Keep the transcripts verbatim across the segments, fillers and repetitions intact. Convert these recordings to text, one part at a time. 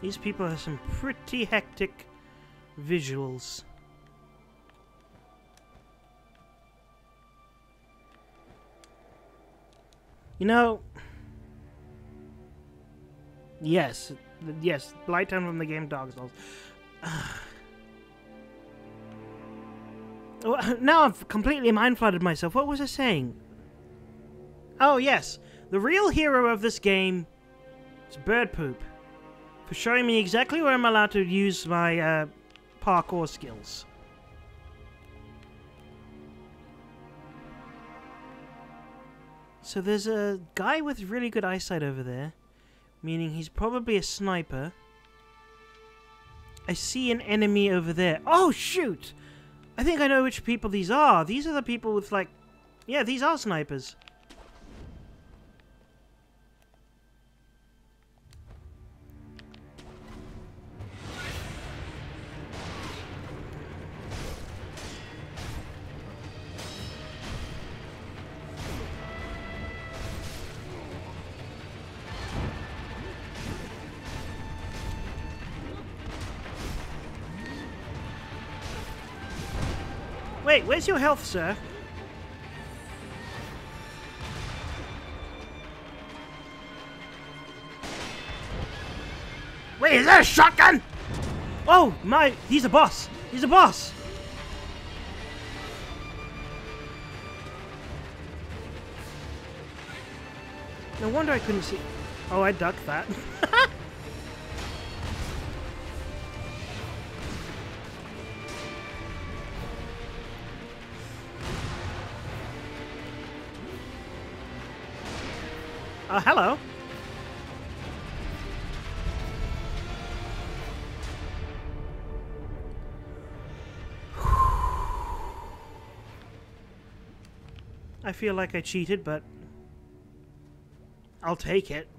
These people have some pretty hectic visuals. You know... Yes. Yes. Blightown from the game Dark Souls. Oh, now I've completely mind-flooded myself. What was I saying? Oh, yes. The real hero of this game is Bird Poop. For showing me exactly where I'm allowed to use my uh, parkour skills. So there's a guy with really good eyesight over there. Meaning he's probably a sniper. I see an enemy over there. Oh, shoot! I think I know which people these are. These are the people with, like... Yeah, these are snipers. Wait, where's your health, sir? Wait, is that a shotgun? Oh, my... He's a boss. He's a boss. No wonder I couldn't see... Oh, I ducked that. Oh, uh, hello. I feel like I cheated, but I'll take it.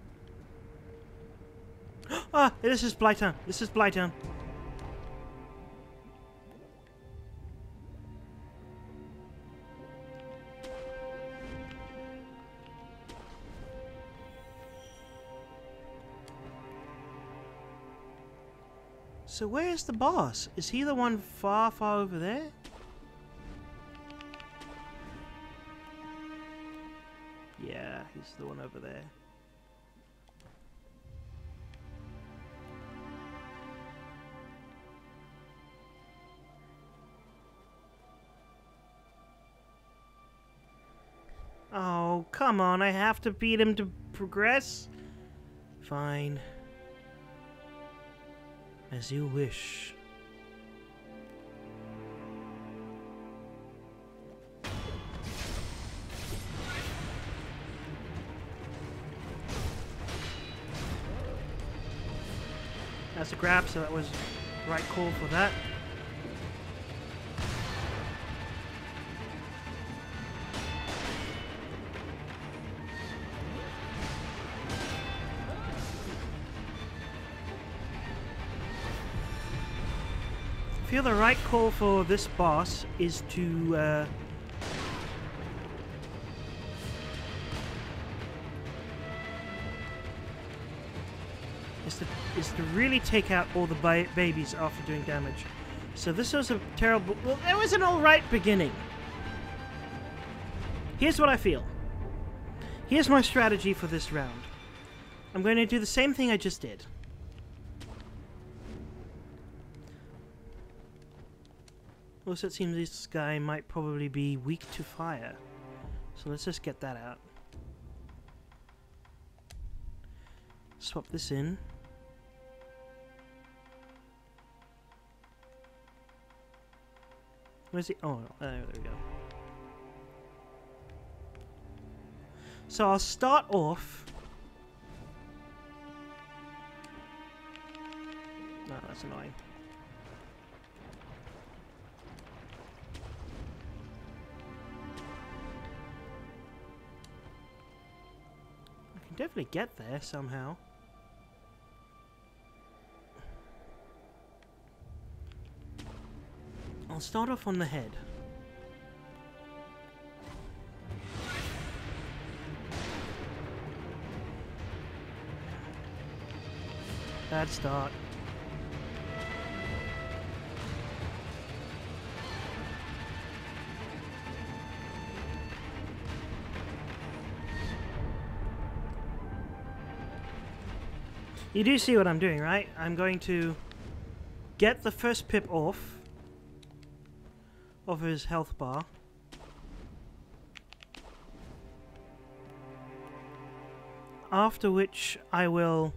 Ah, this is Blightown. This is Blightown. So where's the boss? Is he the one far, far over there? Yeah, he's the one over there. Oh, come on, I have to beat him to progress? Fine. As you wish. That's a grab, so that was the right call for that. I feel the right call for this boss is to uh, is to is to really take out all the ba babies after doing damage. So this was a terrible. Well, it was an all right beginning. Here's what I feel. Here's my strategy for this round. I'm going to do the same thing I just did. Also, it seems this guy might probably be weak to fire. So let's just get that out. Swap this in. Where's he? Oh, there we go. So I'll start off... No, that's annoying. Definitely get there somehow. I'll start off on the head. Bad start. You do see what I'm doing, right? I'm going to get the first pip off of his health bar. After which I will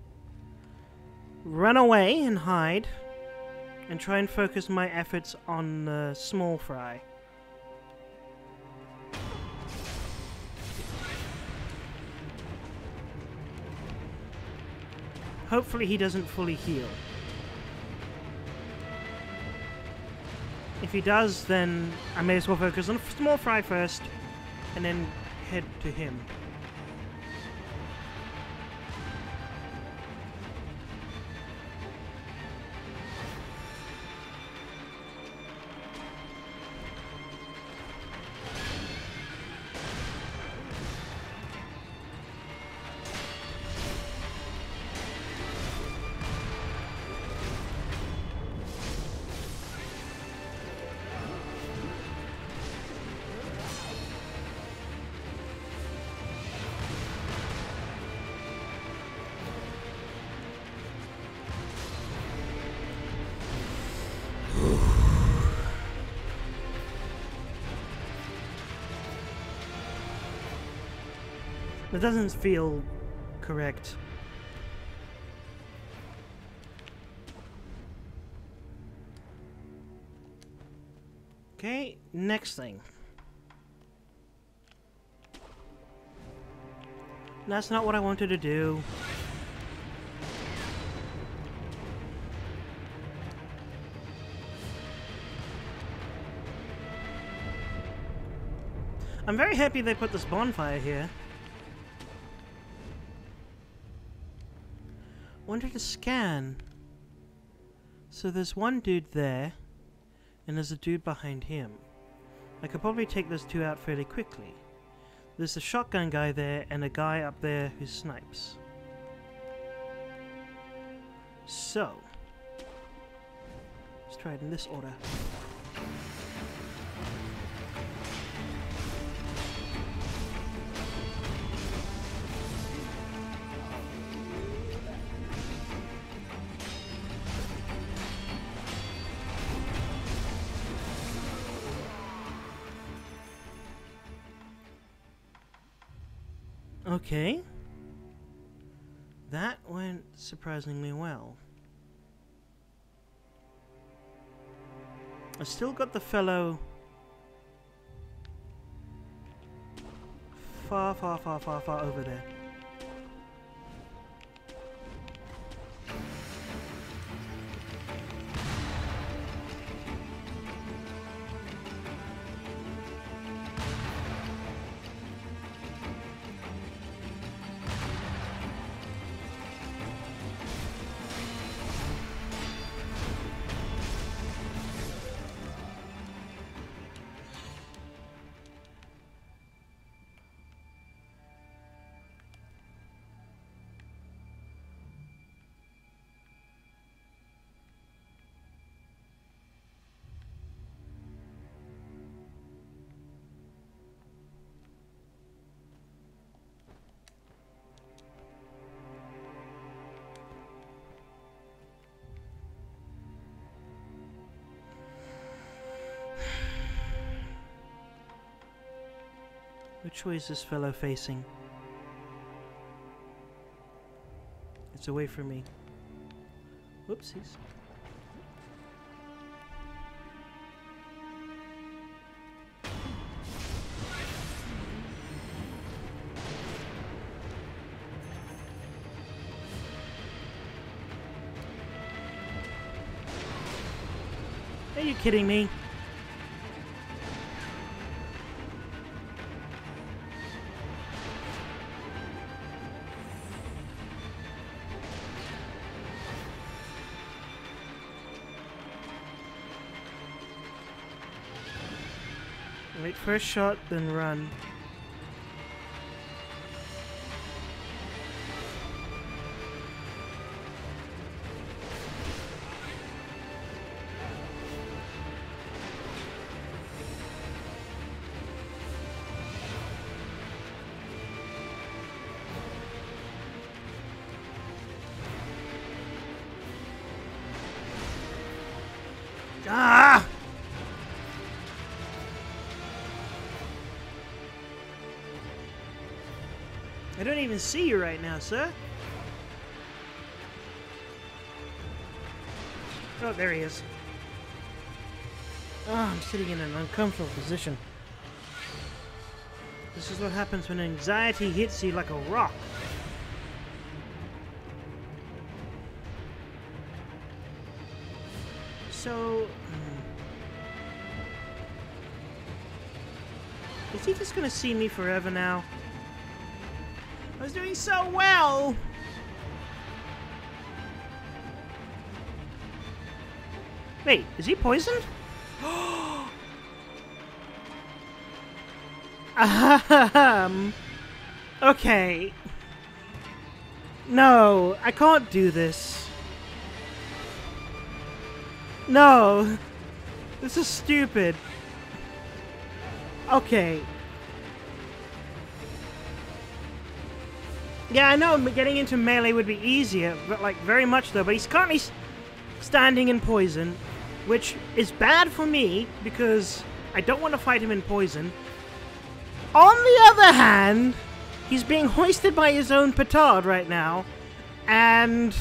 run away and hide and try and focus my efforts on the small fry. Hopefully he doesn't fully heal. If he does, then I may as well focus on small fry first and then head to him. That doesn't feel correct. Okay, next thing. That's not what I wanted to do. I'm very happy they put this bonfire here. Wanted to scan. So there's one dude there, and there's a dude behind him. I could probably take those two out fairly quickly. There's a shotgun guy there, and a guy up there who snipes. So, let's try it in this order. Okay. That went surprisingly well. I still got the fellow far, far, far, far, far over there. Which way is this fellow facing? It's away from me. Whoopsies. Are you kidding me? Wait for a shot, then run. Ah! I don't even see you right now, sir. Oh, there he is. Oh, I'm sitting in an uncomfortable position. This is what happens when anxiety hits you like a rock. So... Hmm. Is he just gonna see me forever now? I was doing so well! Wait, is he poisoned? Um. Okay. No, I can't do this. No. This is stupid. Okay. Yeah, I know getting into melee would be easier, but like very much though, but he's currently standing in poison, which is bad for me because I don't want to fight him in poison. On the other hand, he's being hoisted by his own petard right now, and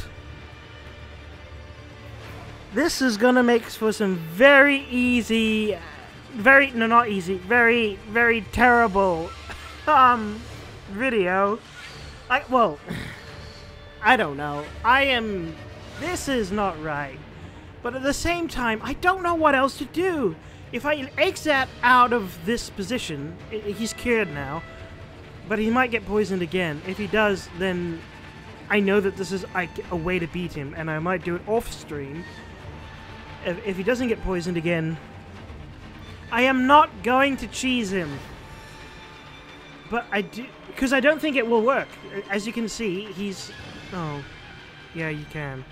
this is gonna make for some very easy, very, no not easy, very, very terrible, um, video. I, well, I don't know. I am, this is not right. But at the same time, I don't know what else to do. If I exit out of this position, he's cured now, but he might get poisoned again. If he does, then I know that this is like a way to beat him, and I might do it off stream. If, if he doesn't get poisoned again, I am not going to cheese him. But I do, because I don't think it will work. As you can see, he's, oh, yeah, you can.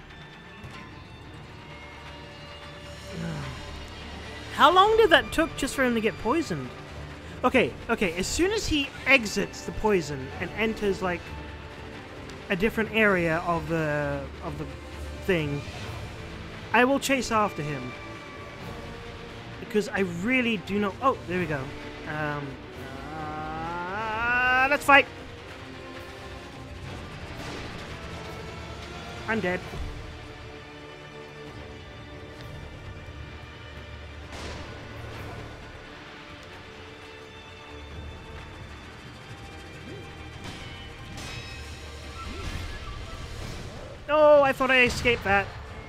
How long did that took just for him to get poisoned? Okay, okay, as soon as he exits the poison and enters like a different area of the of the thing, I will chase after him. Because I really do not. Oh, there we go. Um, uh, let's fight. I'm dead. Oh, I thought I escaped that.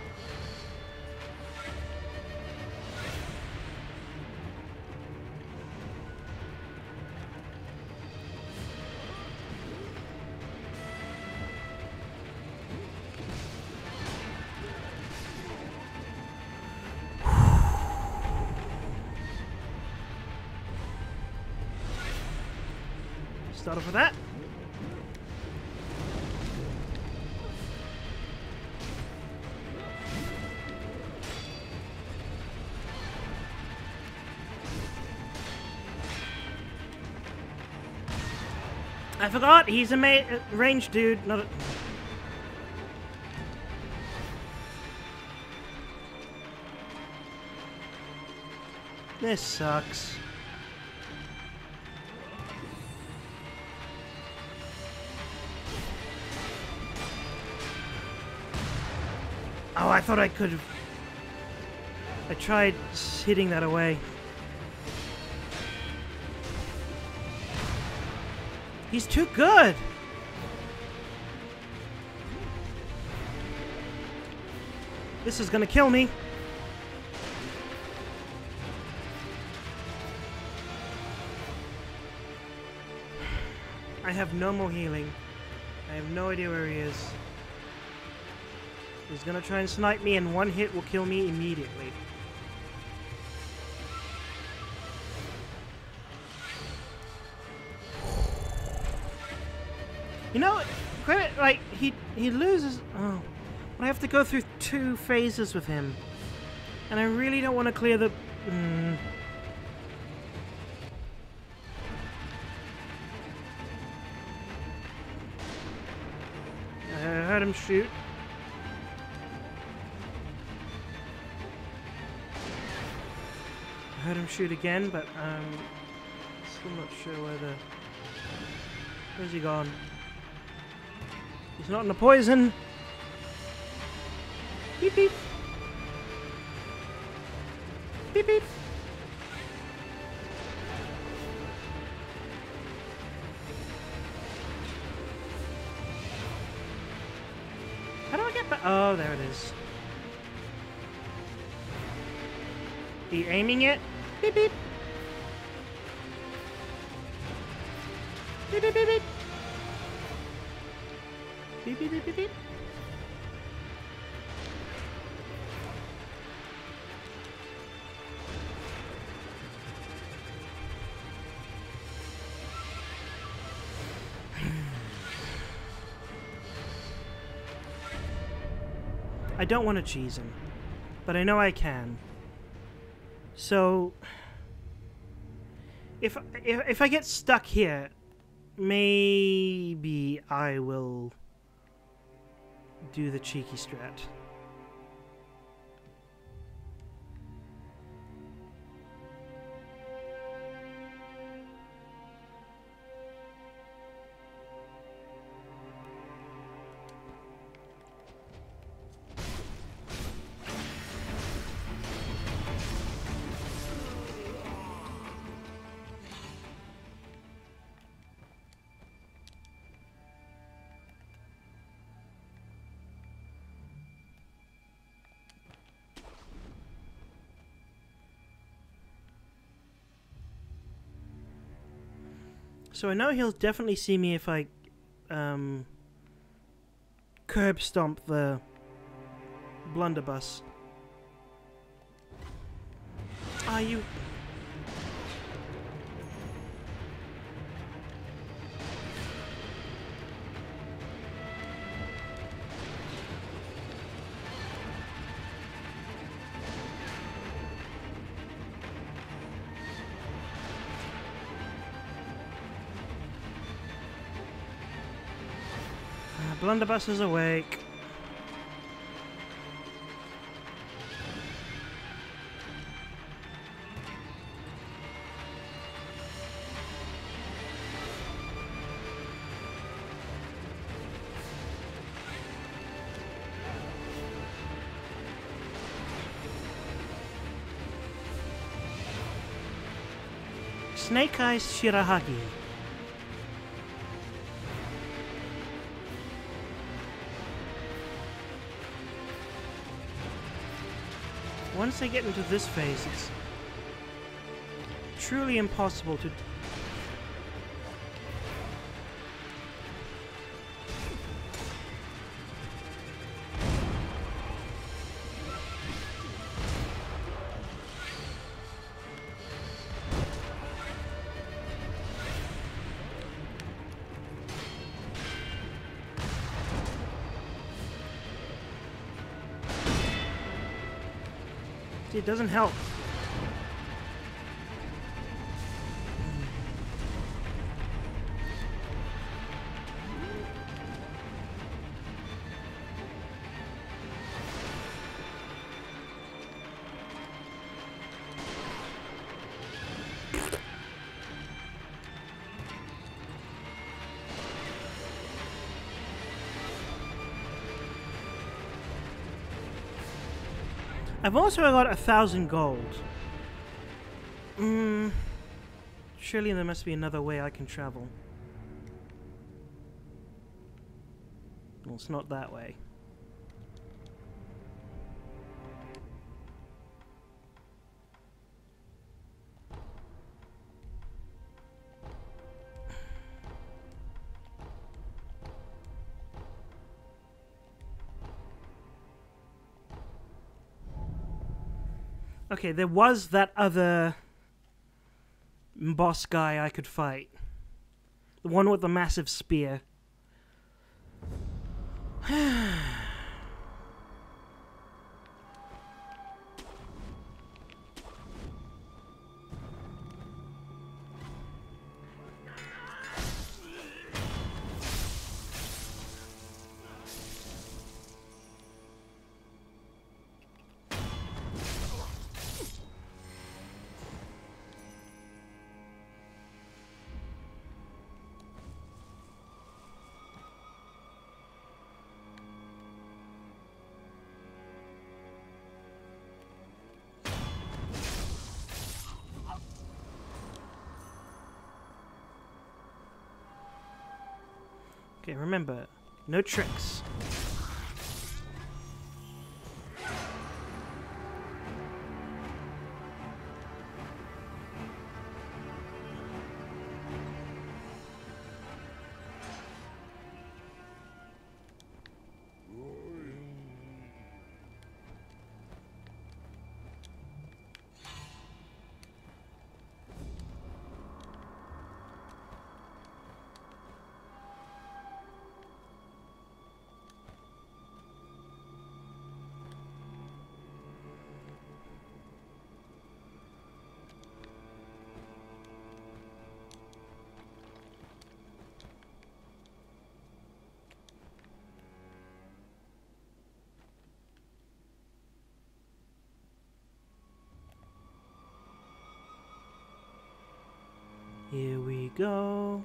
Start off with that. I forgot, he's a ma uh, ranged dude, not a... This sucks. Oh, I thought I could have... I tried hitting that away. He's too good! This is gonna kill me. I have no more healing. I have no idea where he is. He's gonna try and snipe me, and one hit will kill me immediately. You know, credit, like, he, he loses... Oh. I have to go through two phases with him. And I really don't want to clear the... Mm. I heard him shoot. I heard him shoot again, but um, still not sure where the... Where's he gone? He's not in the poison! Beep beep! Beep beep! How do I get back? Oh, there it is. He aiming it? Beep beep! Beep beep beep beep! Beep beep beep beep beep! I don't want to cheese him, but I know I can. So, if, if if I get stuck here, maybe I will do the cheeky strat. So I know he'll definitely see me if I um, curb stomp the blunderbuss. Are you... Blunderbuss is awake. Snake Eyes Shirahagi. Once they get into this phase, it's truly impossible to... It doesn't help. I've also got a thousand gold. Hmm. Surely there must be another way I can travel. Well, it's not that way. Okay, there was that other boss guy I could fight. The one with the massive spear. Okay, remember, no tricks. Here we go.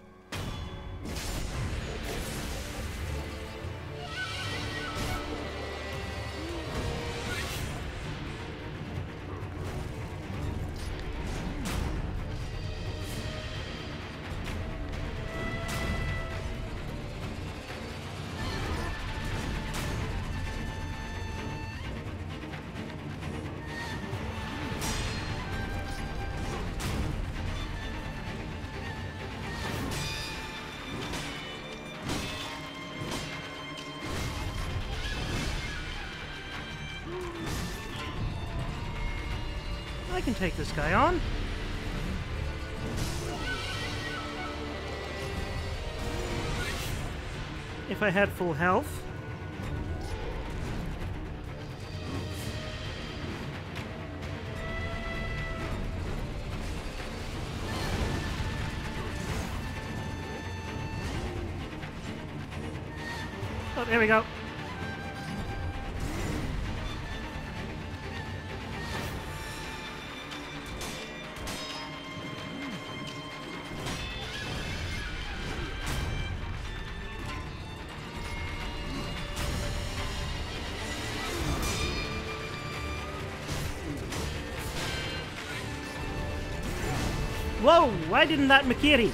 I can take this guy on. If I had full health. Oh, there we go. Whoa! Why didn't that Makiri?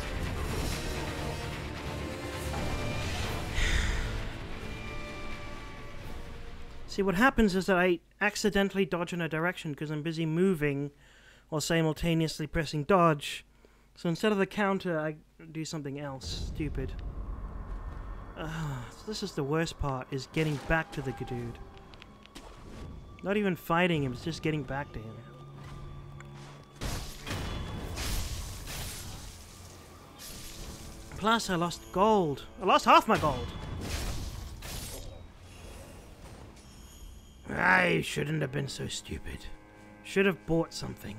See, what happens is that I accidentally dodge in a direction because I'm busy moving while simultaneously pressing dodge. So instead of the counter, I do something else stupid. Uh, so this is the worst part, is getting back to the dude. Not even fighting him, it's just getting back to him. Plus, I lost gold. I lost half my gold. I shouldn't have been so stupid. Should have bought something.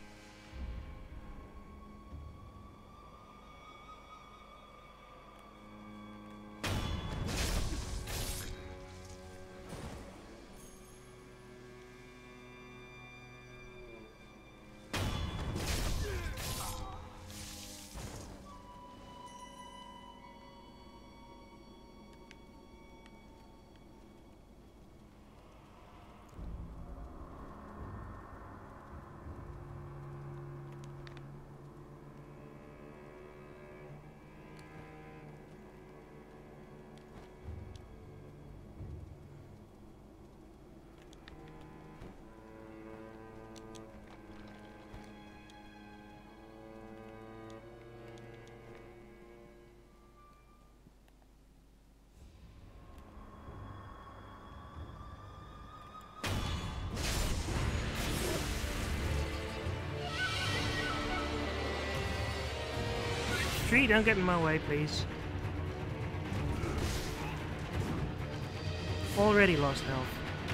Tree, don't get in my way, please. Already lost health.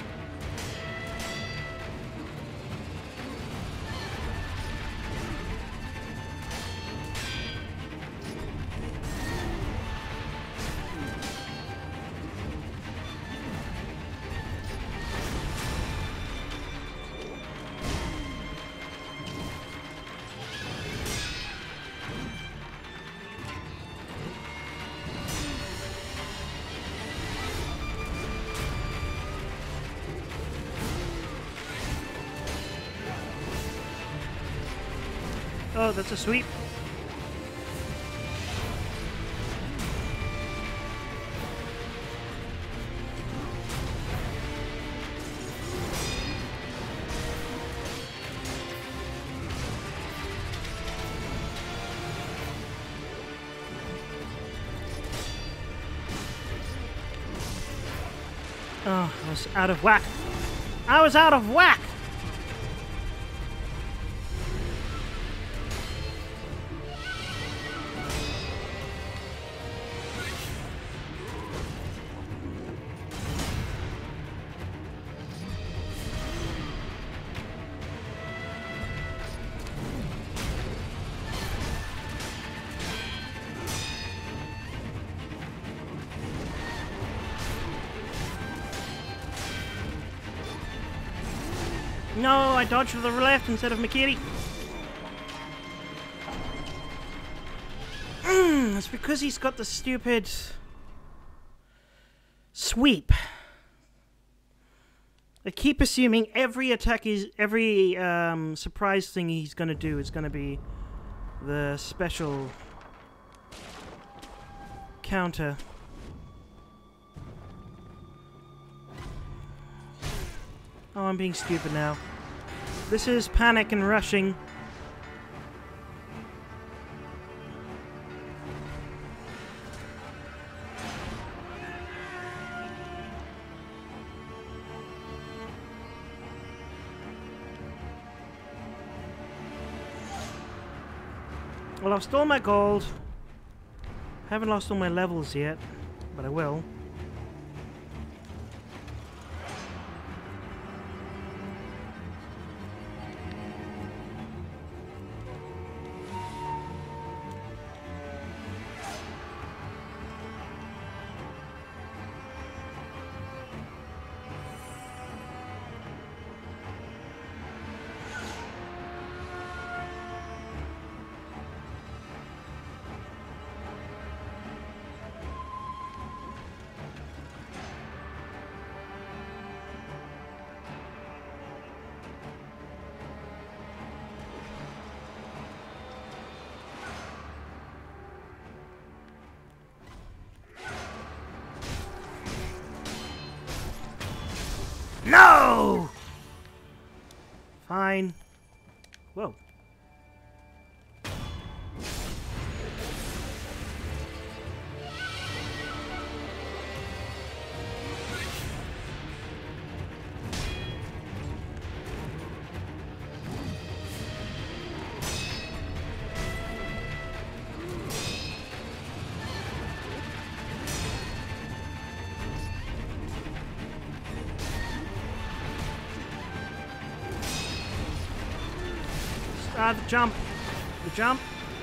Oh, that's a sweep. Oh, I was out of whack. I was out of whack! No, I dodged to the left instead of McKitty. Mm, it's because he's got the stupid sweep. I keep assuming every attack is every um, surprise thing he's gonna do is gonna be the special counter. Oh, I'm being stupid now. This is panic and rushing. Well, I've stolen my gold. Haven't lost all my levels yet, but I will. No! Fine. Whoa. Ah, the jump. The jump.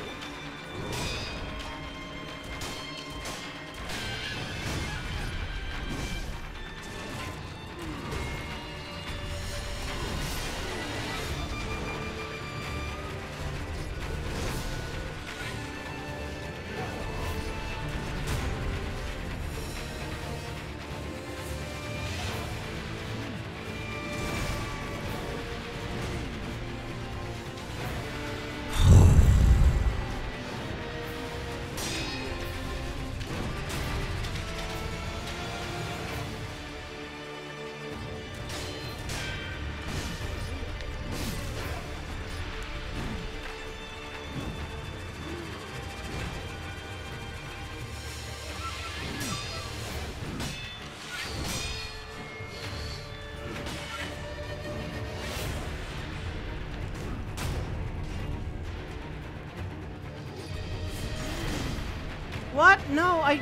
What? No, I...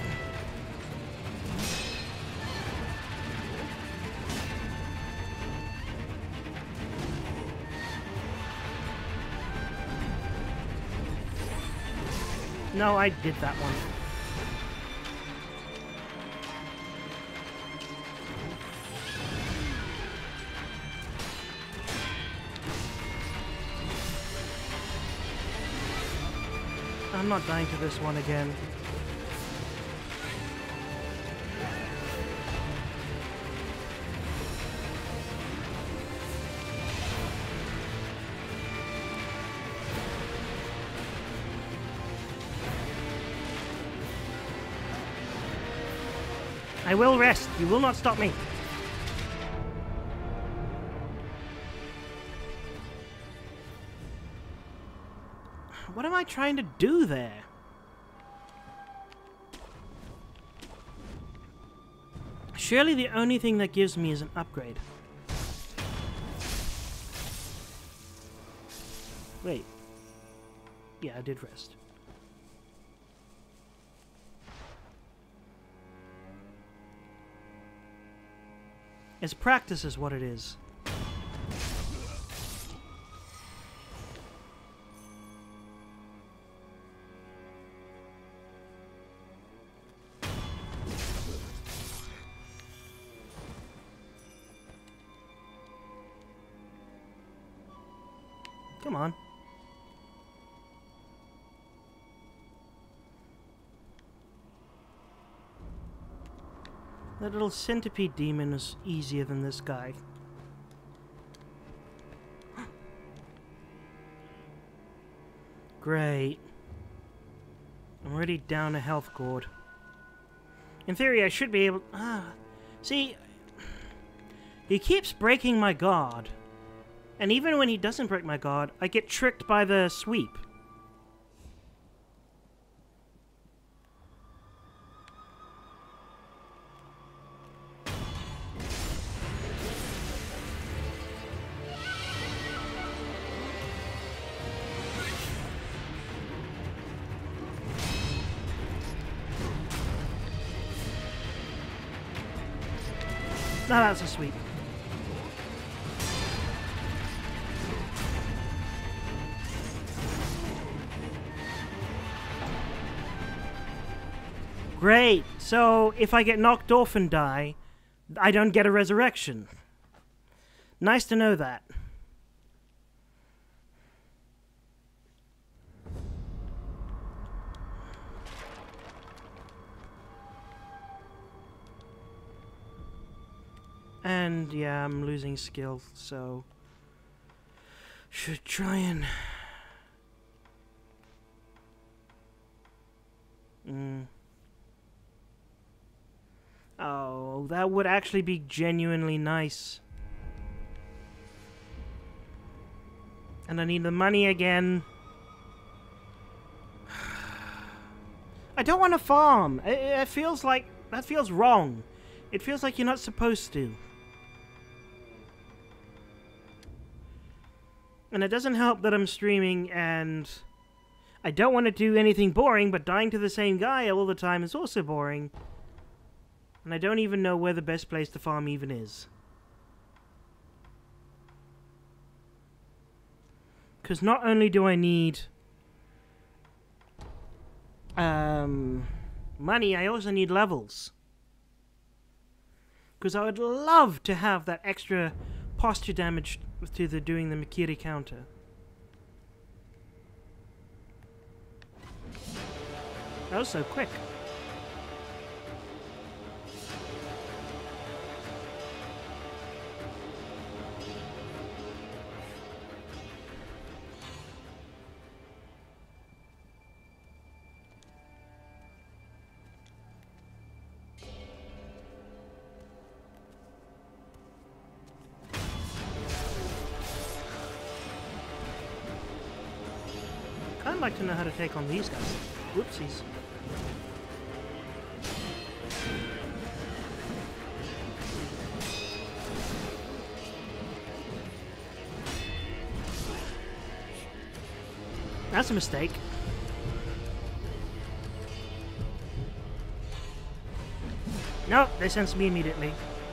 No, I did that one. I'm not dying to this one again. I will rest. You will not stop me. What am I trying to do there? Surely the only thing that gives me is an upgrade. Wait. Yeah, I did rest. It's practice is what it is. Come on. That little centipede demon is easier than this guy. Great. I'm already down a health cord. In theory, I should be able... Ah, see, he keeps breaking my guard. And even when he doesn't break my guard, I get tricked by the sweep. No, that's a sweep. Great. So, if I get knocked off and die, I don't get a resurrection. Nice to know that. And, yeah, I'm losing skill, so... should try and... Mm. Oh, that would actually be genuinely nice. And I need the money again. I don't want to farm. It, it feels like... that feels wrong. It feels like you're not supposed to. And it doesn't help that I'm streaming and I don't want to do anything boring, but dying to the same guy all the time is also boring. And I don't even know where the best place to farm even is. Because not only do I need um, money, I also need levels. Because I would love to have that extra posture damage to the doing the Mikiri counter. That was so quick. I'd like to know how to take on these guys. Whoopsies. That's a mistake. Nope, they sense me immediately.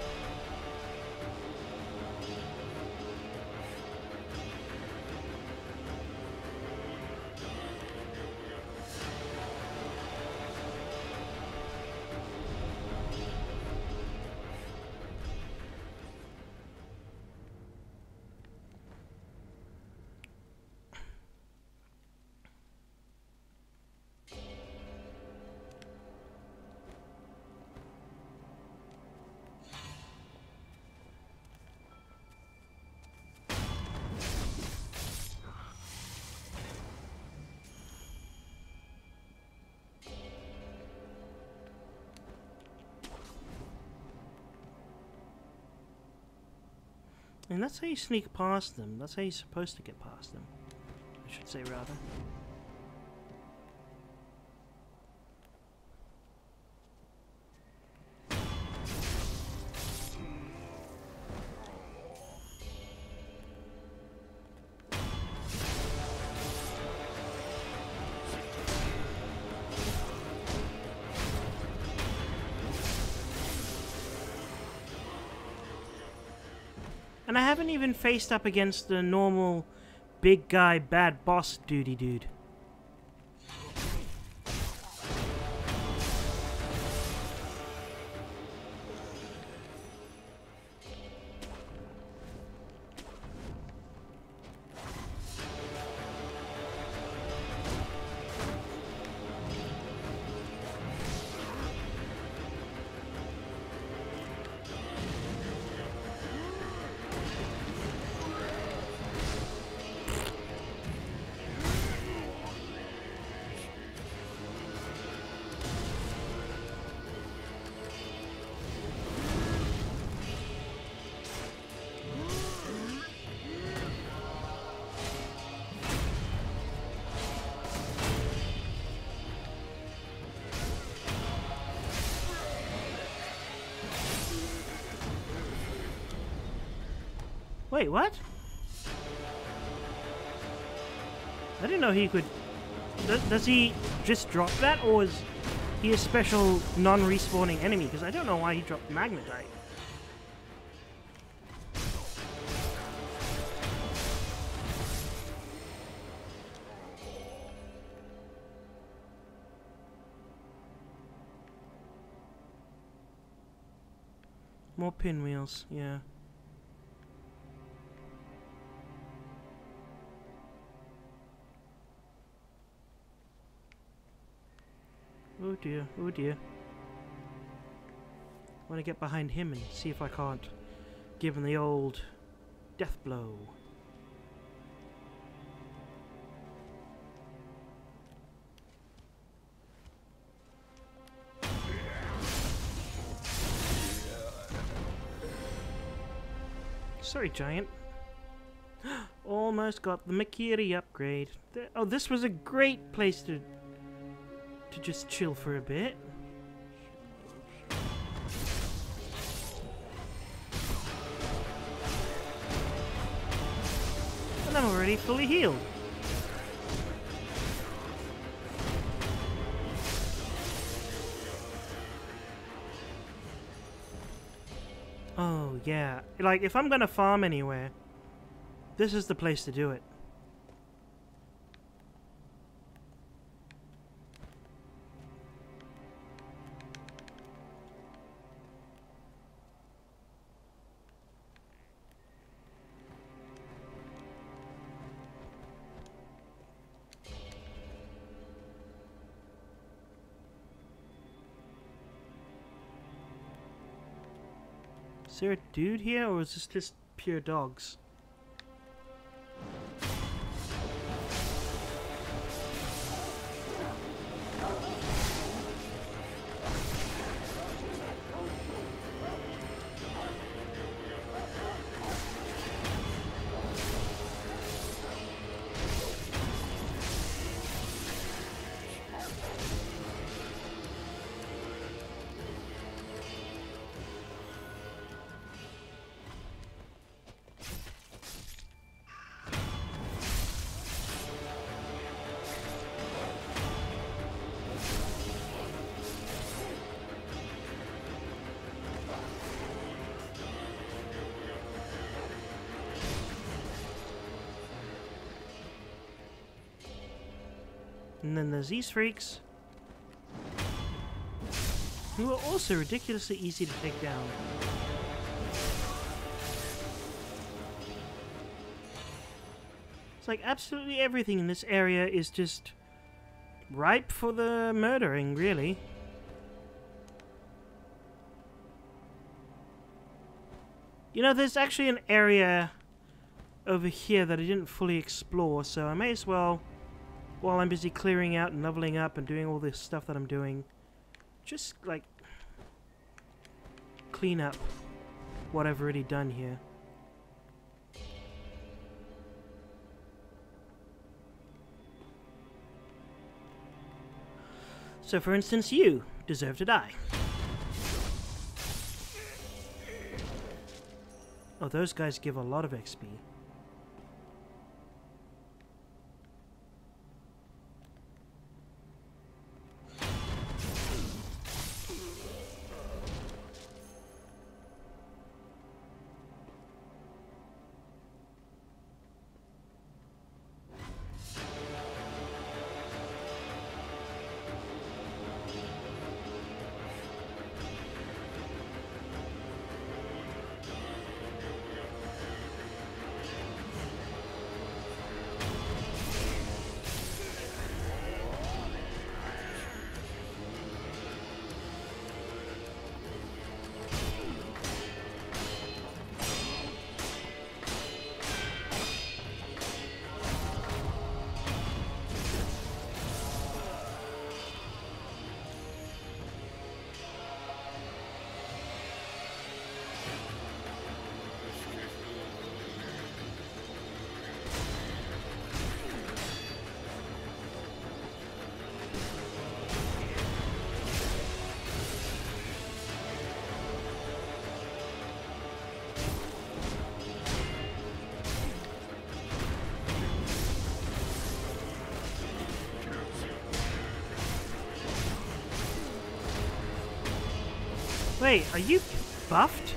And that's how you sneak past them. That's how you're supposed to get past them. I should say, rather. And I haven't even faced up against the normal big guy bad boss duty dude. Wait, what? I didn't know he could... Does, does he just drop that, or is he a special non-respawning enemy? Because I don't know why he dropped Magnetite. More pinwheels, yeah. Oh dear, oh dear. I want to get behind him and see if I can't give him the old death blow. Sorry, giant. Almost got the Makiri upgrade. Th oh, this was a great place to to just chill for a bit. And I'm already fully healed. Oh yeah, like if I'm gonna farm anywhere, this is the place to do it. Is there a dude here, or is this just pure dogs? And then there's these freaks, who are also ridiculously easy to take down. It's like absolutely everything in this area is just ripe for the murdering, really. You know, there's actually an area over here that I didn't fully explore, so I may as well, while I'm busy clearing out and leveling up and doing all this stuff that I'm doing, just, like, clean up what I've already done here. So, for instance, you deserve to die. Oh, those guys give a lot of X P. Wait, are you buffed?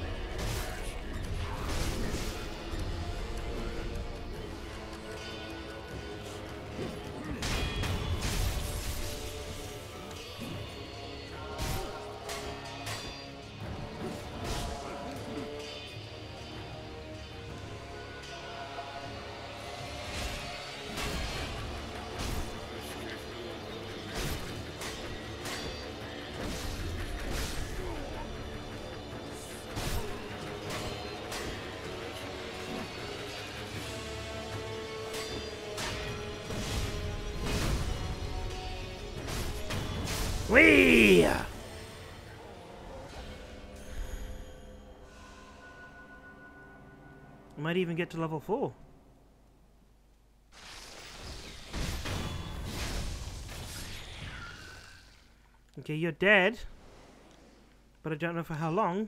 Whee! I might even get to level four. Okay, you're dead, but I don't know for how long.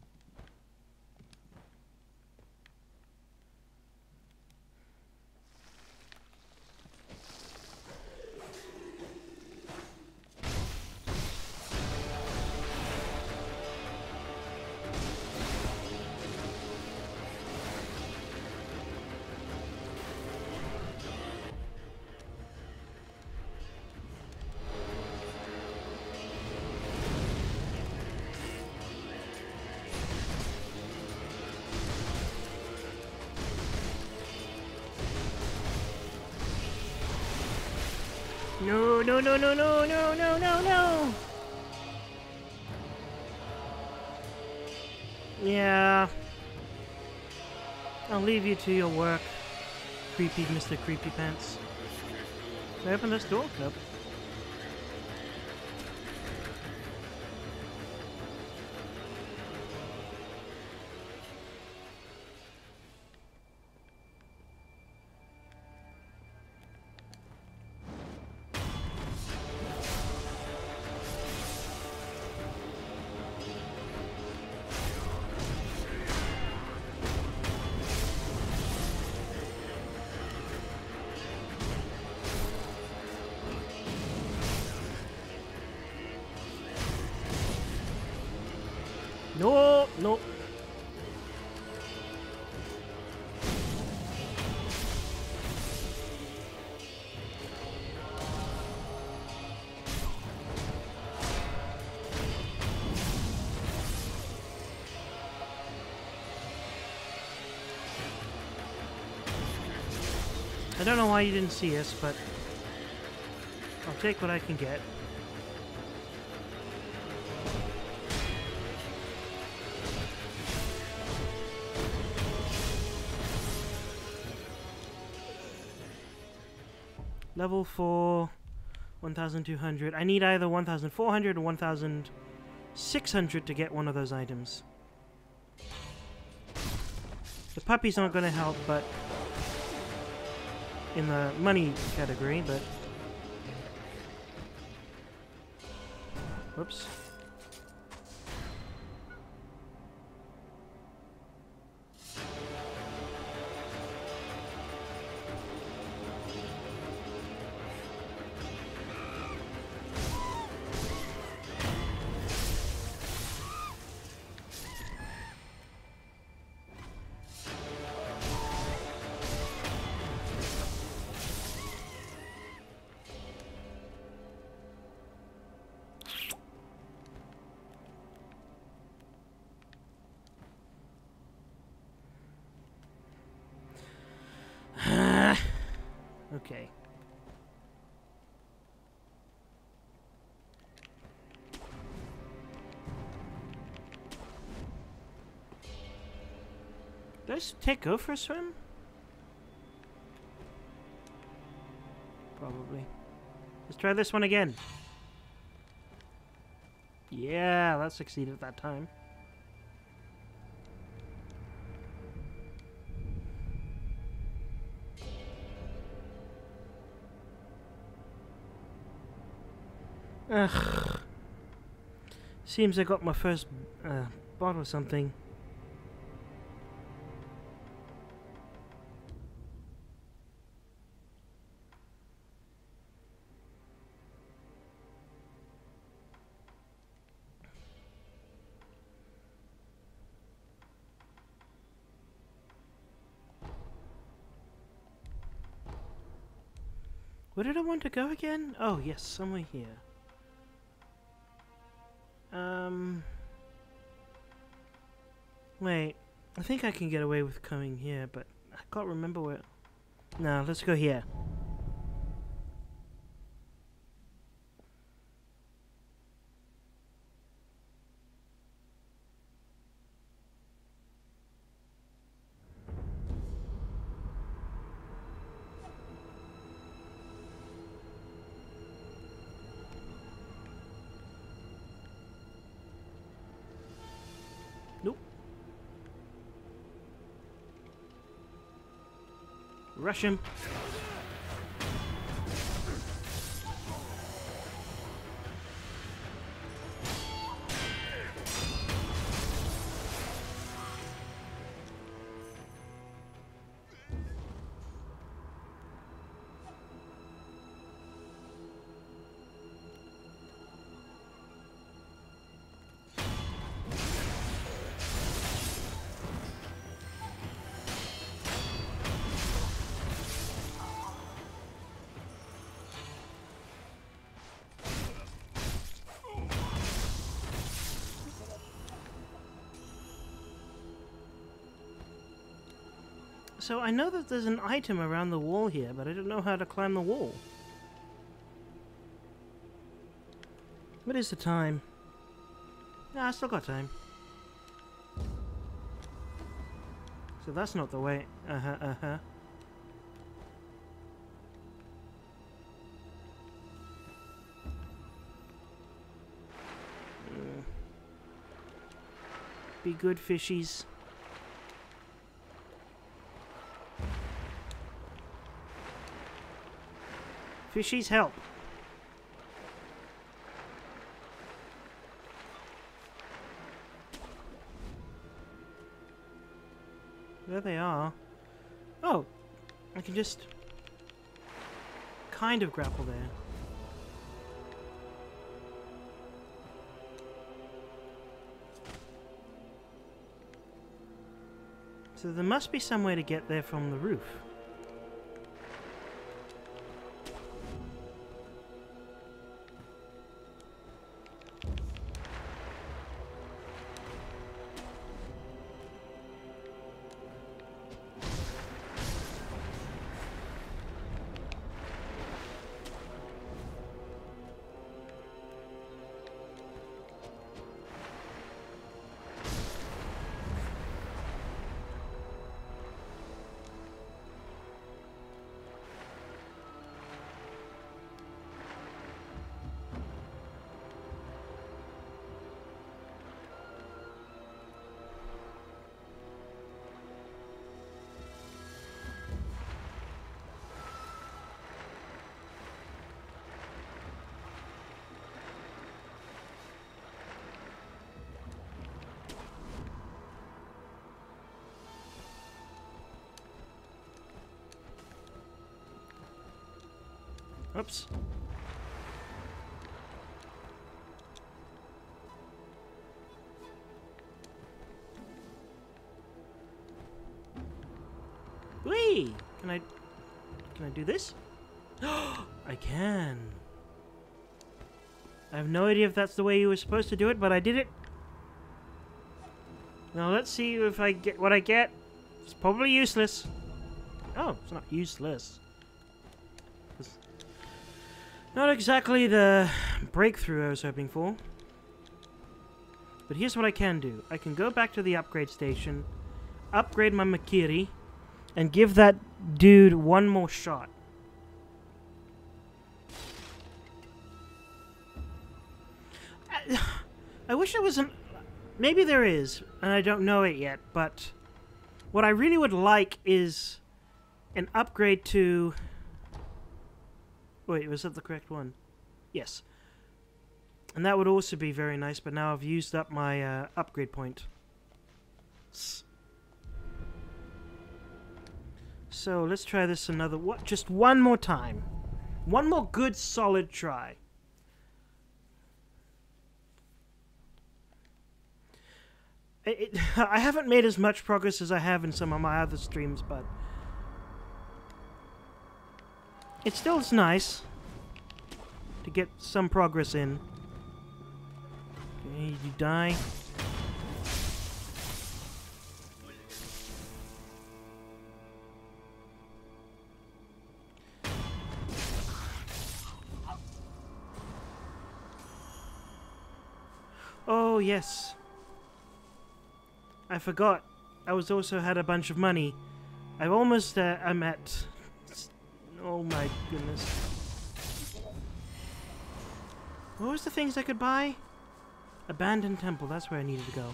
No, no, no, no, no, no, no, no, no! Yeah. I'll leave you to your work, creepy Mister Creepy Pants. Can I open this door? Nope. No, no. I don't know why you didn't see us, but I'll take what I can get. Level four, one thousand two hundred. I need either one thousand four hundred or one thousand six hundred to get one of those items. The puppy's not going to help, but in the money category, but... Whoops. Okay. Did I take go for a swim? Probably. Let's try this one again. Yeah, that succeeded that time. Ugh. Seems I got my first uh, bottle or something. Where did I want to go again? Oh, yes, somewhere here. Um... Wait, I think I can get away with coming here, but I can't remember where... No, let's go here. Nope. Rush him. So I know that there's an item around the wall here, but I don't know how to climb the wall. What is the time? Nah, I still got time. So that's not the way. Uh-huh, uh-huh. Mm. Be good, fishies. Fishies, help! There they are. Oh! I can just... kind of grapple there. So there must be some way to get there from the roof. Oops. Whee! Can I... Can I do this? I can. I have no idea if that's the way you were supposed to do it, but I did it. Now let's see if I get what I get. It's probably useless. Oh, it's not useless. It's not exactly the breakthrough I was hoping for. But here's what I can do. I can go back to the upgrade station, upgrade my Makiri, and give that dude one more shot. I, I wish there was an... Maybe there is, and I don't know it yet, but what I really would like is an upgrade to... Wait, was that the correct one? Yes. And that would also be very nice, but now I've used up my uh, upgrade point. So let's try this another... What? Just one more time. One more good, solid try. It, it, I haven't made as much progress as I have in some of my other streams, but... It still is nice to get some progress in. Okay, you die. Oh, yes. I forgot. I was also had a bunch of money. I've almost, uh, I'm at... Oh my goodness. What was the things I could buy? Abandoned temple, that's where I needed to go.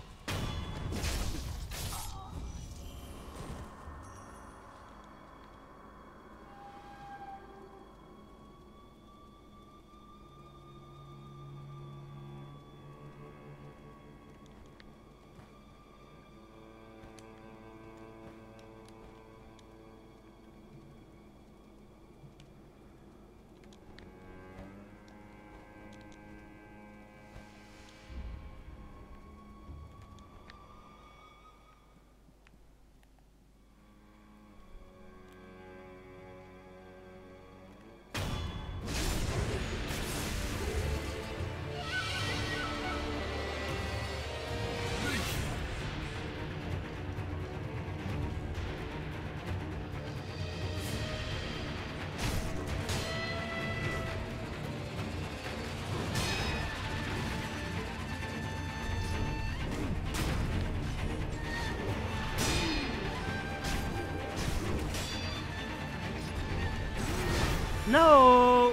No!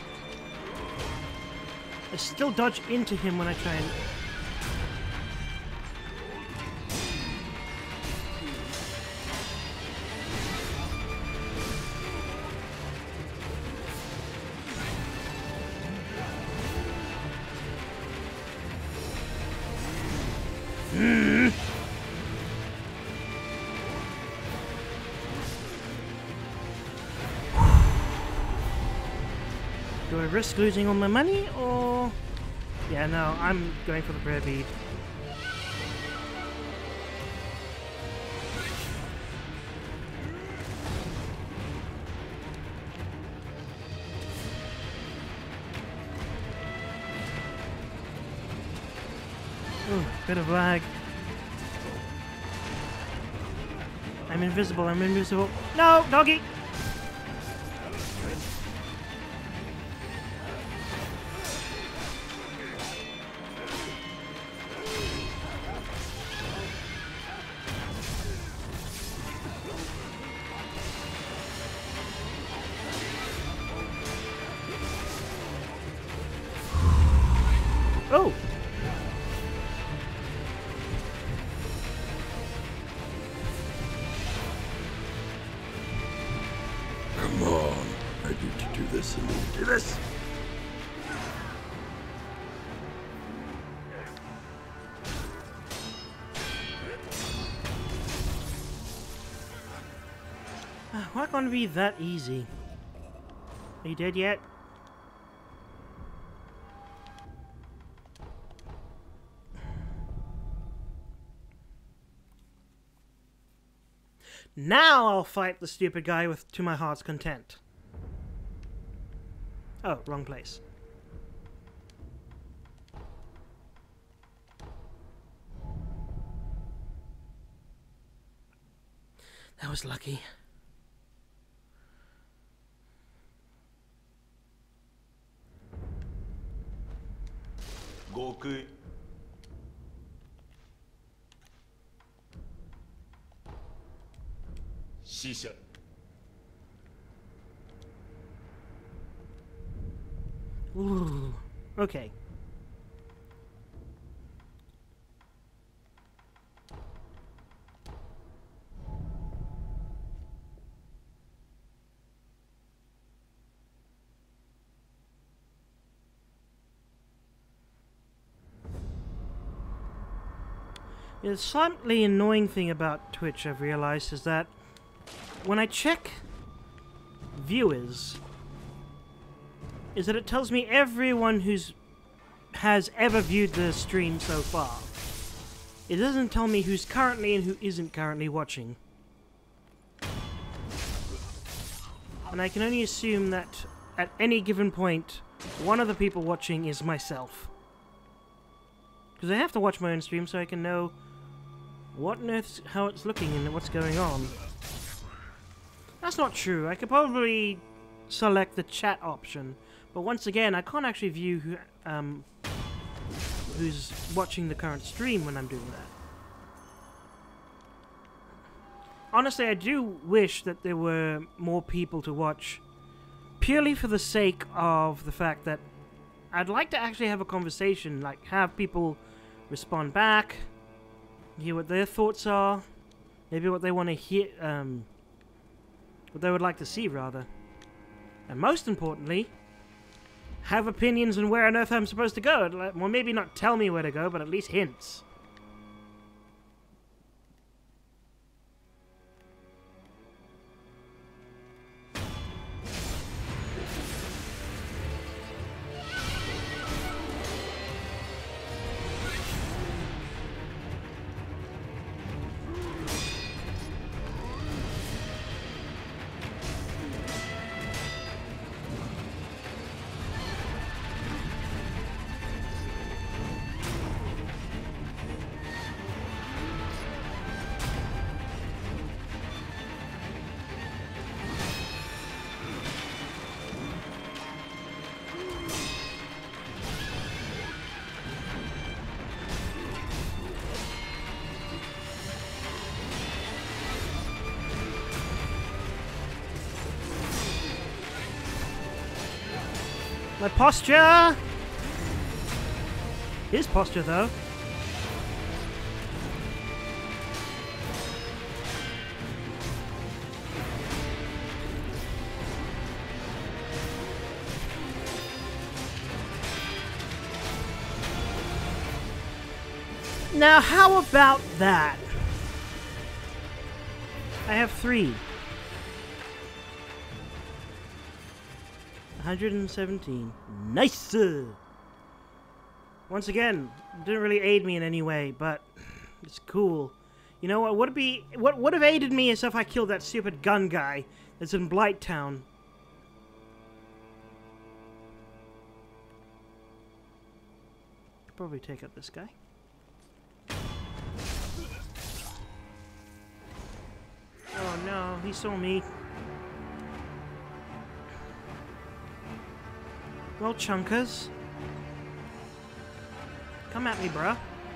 I still dodge into him when I try and... Mm. Do I risk losing all my money, or... Yeah, no, I'm going for the prayer bead. Ooh, bit of lag. I'm invisible, I'm invisible. No, doggy! Oh! Come on. I need to do this and then do this. Why can't it be that easy? Are you dead yet? Now I'll fight the stupid guy with to my heart's content. Oh, wrong place. That was lucky. Goku. Shisha. Ooh, okay. The slightly annoying thing about Twitch, I've realized, is that when I check viewers, is that it tells me everyone who's has ever viewed the stream so far. It doesn't tell me who's currently and who isn't currently watching. And I can only assume that at any given point, one of the people watching is myself. Because I have to watch my own stream so I can know what on earth's, how it's looking and what's going on. That's not true. I could probably select the chat option, but once again, I can't actually view who, um, who's watching the current stream when I'm doing that. Honestly, I do wish that there were more people to watch, purely for the sake of the fact that I'd like to actually have a conversation, like have people respond back, hear what their thoughts are, maybe what they want to hear, um, what they would like to see, rather. And most importantly, have opinions on where on earth I'm supposed to go. Well, maybe not tell me where to go, but at least hints. My posture! His posture, though. Now, how about that? I have three. one hundred seventeen. Nice! Once again, didn't really aid me in any way, but it's cool. You know what would be what would have aided me is if I killed that stupid gun guy that's in Blightown. Could probably take out this guy. Oh no, he saw me. Well, chunkers. Come at me, bruh.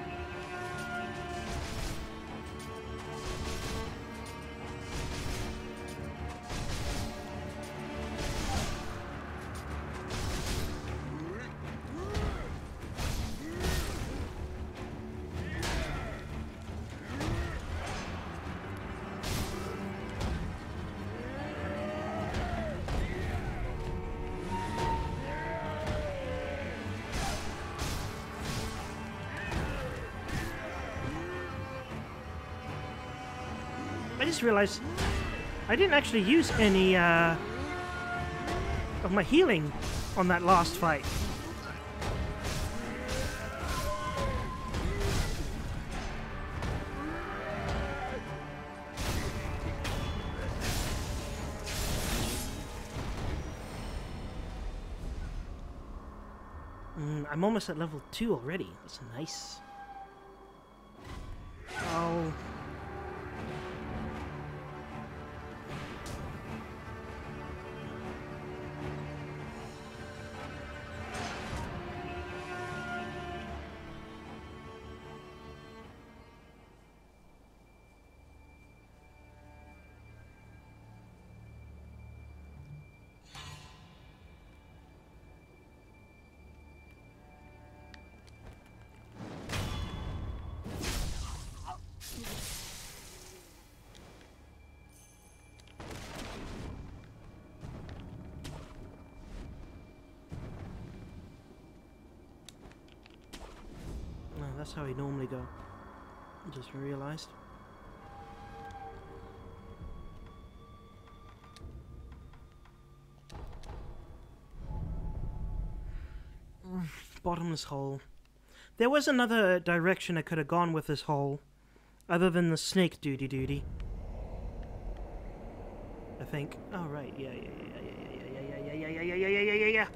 I just realized I didn't actually use any uh, of my healing on that last fight. Mm, I'm almost at level two already. That's nice. Oh. That's how he normally go. I just realized. Bottomless hole. There was another direction I could have gone with this hole, other than the snake duty duty. I think. Oh, right. Yeah, yeah, yeah, yeah, yeah, yeah, yeah, yeah, yeah, yeah, yeah, yeah, yeah, yeah.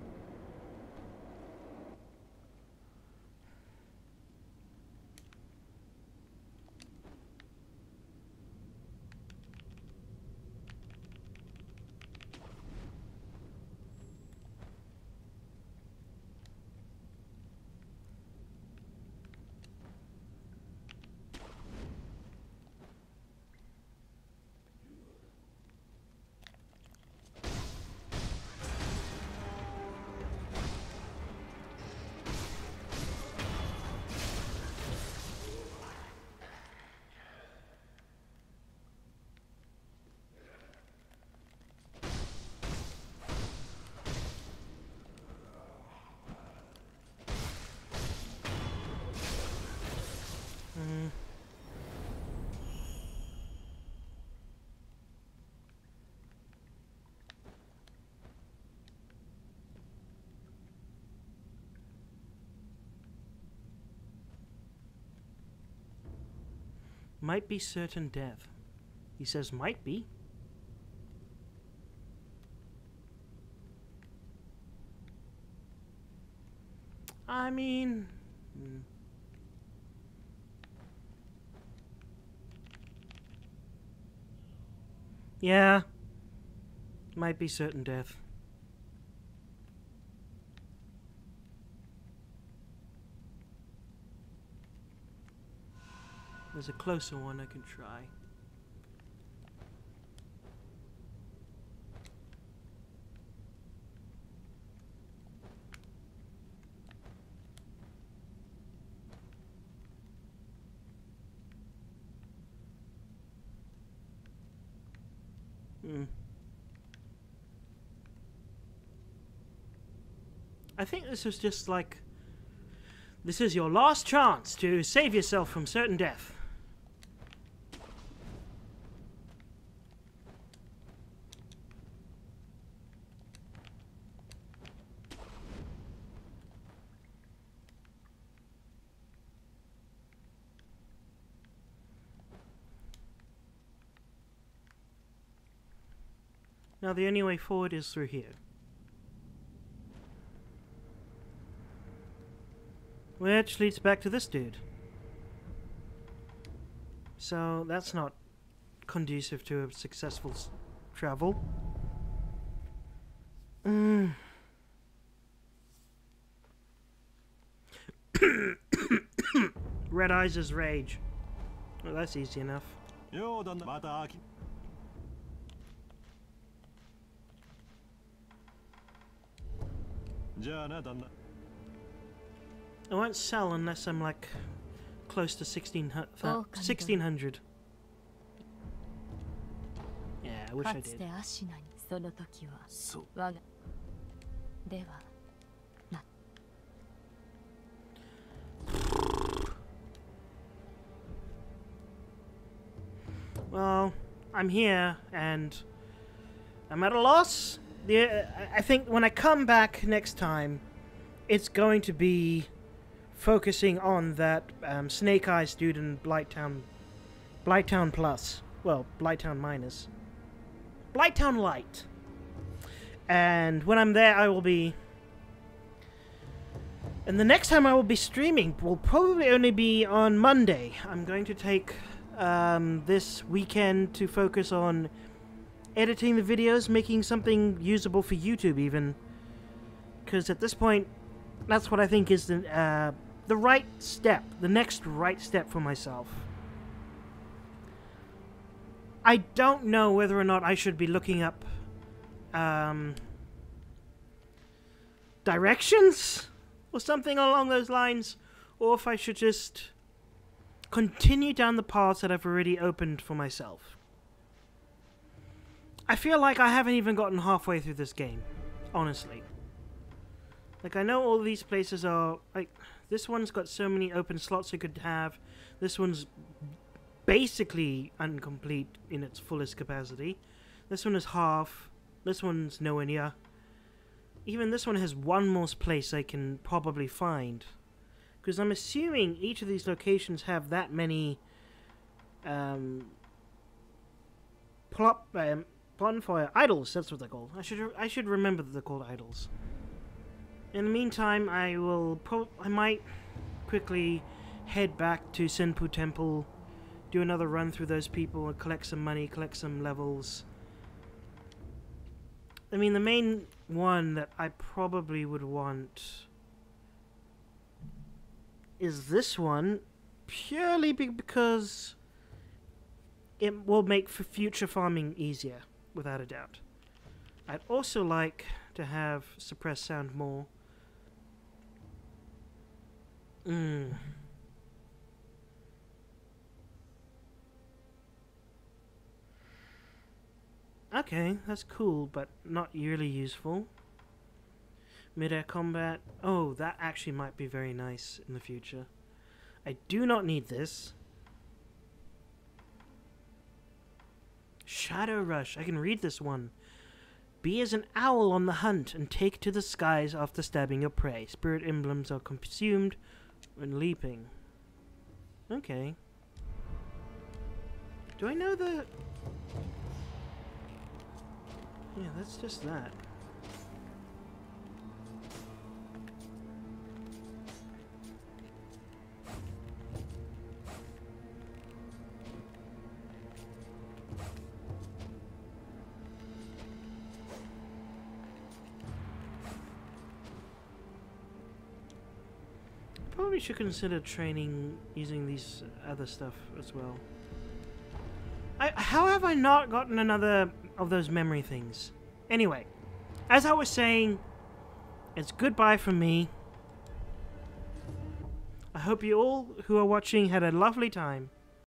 Mm. Might be certain death. He says might be. I mean... Hmm. Yeah. Might be certain death. There's a closer one I can try. Hmm. I think this is just like... This is your last chance to save yourself from certain death. Now the only way forward is through here. Which leads back to this dude. So that's not conducive to a successful s travel. Mm. Red Eyes is rage. Well, that's easy enough. I won't sell unless I'm like close to sixteen hundred. Yeah, I wish I did. Well, I'm here and I'm at a loss. The, uh, I think when I come back next time, it's going to be focusing on that um, Snake Eyes dude in Blightown, Blightown Plus. Well, Blightown Minus. Blightown Lite. And when I'm there, I will be... And the next time I will be streaming will probably only be on Monday. I'm going to take um, this weekend to focus on editing the videos, making something usable for YouTube even. Because at this point, that's what I think is the, uh, the right step, the next right step for myself. I don't know whether or not I should be looking up um, directions or something along those lines, or if I should just continue down the paths that I've already opened for myself. I feel like I haven't even gotten halfway through this game, honestly. Like, I know all these places are, like, this one's got so many open slots you could have. This one's basically incomplete in its fullest capacity. This one is half. This one's nowhere near. Even this one has one more place I can probably find. Because I'm assuming each of these locations have that many um, plot, um, bonfire idols. That's what they're called. I should I should remember that they're called idols. In the meantime, I will. Pro I might quickly head back to Senpu Temple, do another run through those people, and collect some money, collect some levels. I mean, the main one that I probably would want is this one, purely be because it will make for future farming easier, without a doubt. I'd also like to have suppressed sound more. Mm. Okay, that's cool, but not really useful. Mid-air combat. Oh, that actually might be very nice in the future. I do not need this. Shadow Rush. I can read this one. Be as an owl on the hunt and take to the skies after stabbing your prey. Spirit emblems are consumed when leaping. Okay. Do I know the... Yeah, that's just that. Probably should consider training using these other stuff as well. I, how have I not gotten another of those memory things? Anyway, as I was saying, it's goodbye from me. I hope you all who are watching had a lovely time.